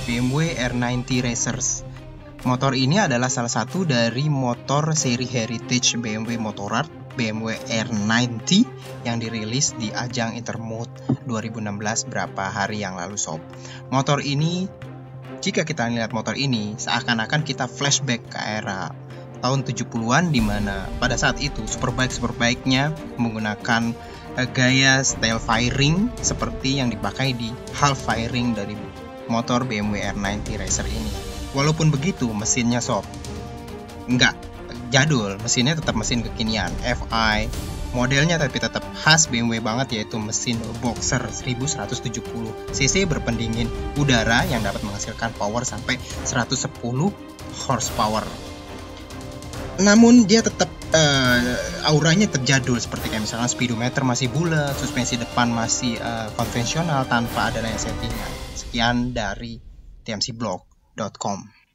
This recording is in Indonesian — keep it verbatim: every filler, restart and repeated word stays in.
B M W R sembilan puluh Racers. Motor ini adalah salah satu dari motor seri heritage B M W Motorrad B M W R sembilan puluh yang dirilis di ajang Intermode dua ribu enam belas berapa hari yang lalu sob. Motor ini, jika kita lihat motor ini, seakan-akan kita flashback ke era tahun tujuh puluhan, di mana pada saat itu superbike-superbike-nya menggunakan uh, gaya style firing seperti yang dipakai di half firing dari motor B M W R sembilan puluh Racer ini. Walaupun begitu, mesinnya sob enggak jadul, mesinnya tetap mesin kekinian F I, modelnya tapi tetap khas B M W banget, yaitu mesin boxer seribu seratus tujuh puluh cc berpendingin udara yang dapat menghasilkan power sampai seratus sepuluh horsepower. Namun dia tetap uh, auranya terjadul, seperti kayak misalnya speedometer masih bulat, suspensi depan masih uh, konvensional tanpa adanya settingan. Sekian dari T M C blog dot com.